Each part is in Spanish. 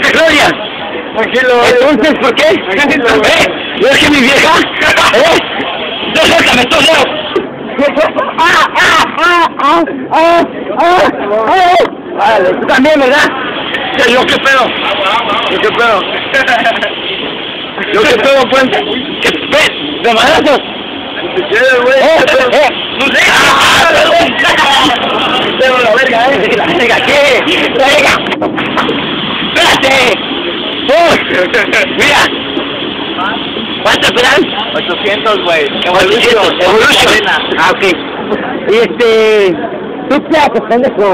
Gloria. Tranquilo, Entonces, ¿por qué? ¿No es que mi vieja? ¡No, suéltame, estoy lejos! Vale, tú también, ¿verdad? ¿Yo qué pedo? ¿Yo qué pedo? ¿Yo qué pedo, pues? ¿Qué pedo? ¿De madrazos? Si quieres, güey. ¡No sé! ¡Pero la verga, la verga, ¿qué? ¡La verga! ¡Espérate! ¡Mira! ¿Cuánto serán? 800, güey. Evolution. Ah, ok. Y tú te haces, pendejo.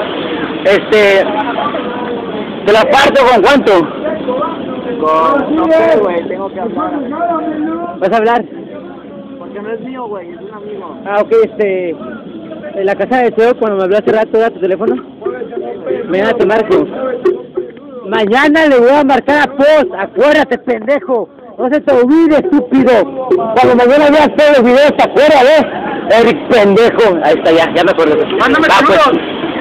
¿te la parto con cuánto? No sé, güey, tengo que hablar. ¿Vas a hablar? Porque no es mío, güey, es un amigo. Ah, ok, en la casa de Teo, cuando me habló hace rato, ¿da tu teléfono? Mañana te marco. Mañana le voy a marcar a Post, acuérdate, pendejo. No se te olvide, estúpido. Cuando mañana veas todos los videos, ¿te acuerdas, Eric, pendejo. Ahí está, ya me acuerdo. ¡Mándame pues. saludos!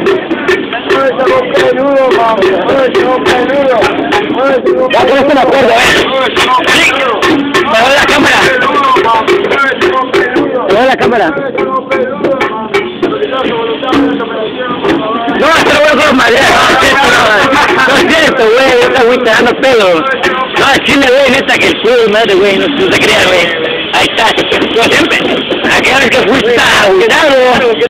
Ya con esto me acuerdo, Me doy la cámara. Me doy la cámara. No, te lo voy a hacer madre. No es cierto, güey. Esta güey te dando pedo. No, chile, güey, neta que el culo, madre, güey. No te creas, güey. Ahí está. Yo siempre. Aquella vez que fuiste a